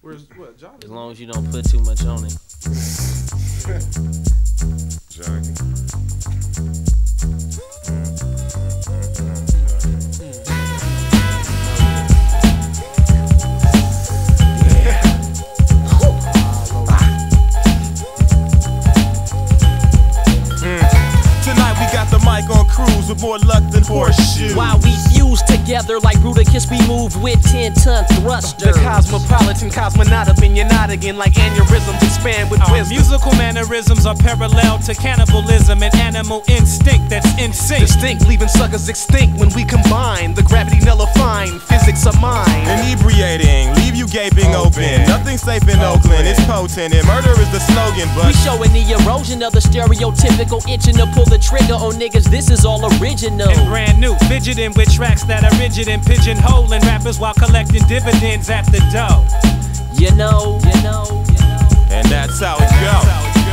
Where's what? Johnny? As long as you don't put too much on it. Johnny. Tonight we got the mic on cruise with more luck than horseshoes. While we fuse together like Bruticus, we move with 10-ton thrusters. The cosmopolitan cosmonaut up in your knot again, like aneurysms expand with Our wisdom. musical mannerisms are parallel to cannibalism and animal instinct that's in sync. Distinct, leaving suckers extinct when we combine the gravity nullifying physics of mind. Inebriating, leave you gaping open. Nothing safe in Oakland, it's potent, and murder is the slogan, We but showing the erosion of the stereotypical itching to pull the trigger on niggas. This is all original. And brand new, fidgeting with tracks that are rigid and pigeonholing rappers while collecting dividends at the dough. You know. and that's how it go.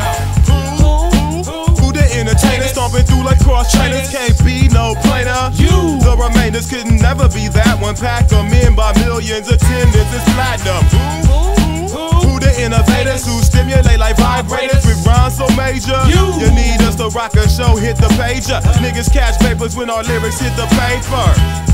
Who the entertainer stomping through like cross trainers? Can't be no plainer. You. The remainders couldn't never be that one. Pack them in by millions, attendance is platinum. Who the innovators who stimulate like vibrators with rhymes so major? You need us to rock a show, hit the pager. Niggas catch papers when our lyrics hit the paper.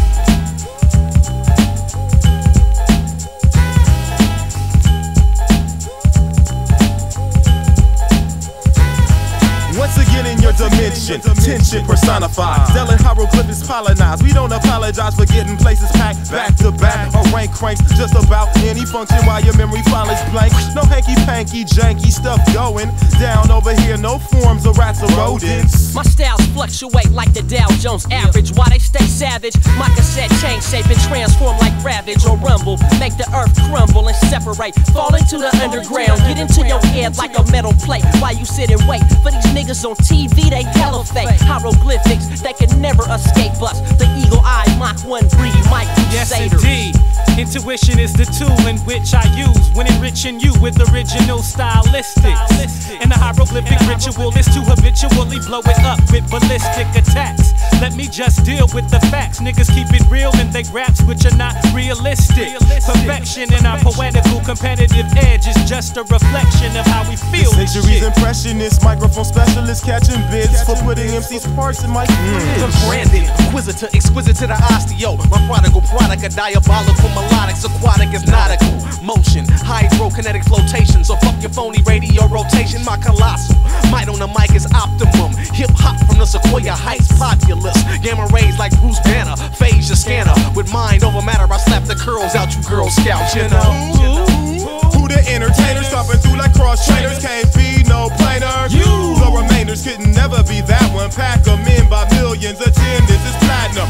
Once again in your dimension, tension personified. Selling hieroglyphics pollinized. We don't apologize for getting places packed back to back. Or rank cranks just about any function while your memory file is blank. No hanky-panky, janky stuff going down over here. No forms of rats or rodents. My styles fluctuate like the Dow Jones average. Why they stay savage? My cassette change shape and transform like Ravage or Rumble. Make the earth crumble and separate. Fall into the underground. Get into your head like a metal plate. While you sit and wait for these niggas on TV, they hella fake. Hieroglyphics, they can never escape us. The eagle eye, Mach 1 breed, Mike Yes, Crusaders. indeed. Intuition is the tool in which I use when enriching you with original stylistics. And the hieroglyphic ritual is to habitually blow it up with ballistic attacks. Let me just deal with the facts. Niggas keep it real and they raps which are not realistic. Perfection in our poetical competitive edge is just a reflection of how we feel. Centuries impressionist, microphone specialist, catching bids for putting MC's parts in my From branded, inquisitor, exquisite to the osteo. My prodigal product, a diabolical melodics, aquatic is nautical. Motion, hydrokinetic flotation. So fuck your phony radio rotation. My colossal might on the mic is optimum. Hip hop from the Sequoia Heights populace. Gamma rays like Bruce Banner. Phase your scanner. With mind over matter, I slap the curls out you Girl Scouts, you know. Who the entertainers stomping through like cross trainers? Can't be no plainer. The remainders couldn't never be that one. Pack them in by millions, attendance is platinum.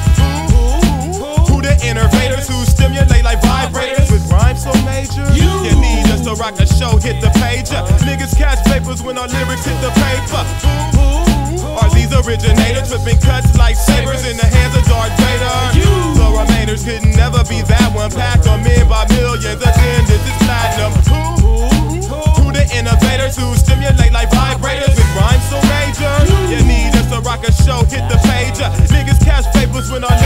Who the innovators who stimulate like vibrators with rhymes so major? You need us to rock a show, hit the pager. Niggas catch papers when our lyrics hit the paper. Are these originators flipping cuts like sabers in the hands of Darth Vader? The remainders could never be that one. Pack them in by millions, attendance is platinum. Who the innovators who stimulate like vibrators with rhymes so major? You need us to rock a show, hit the pager. Niggas catch papers when our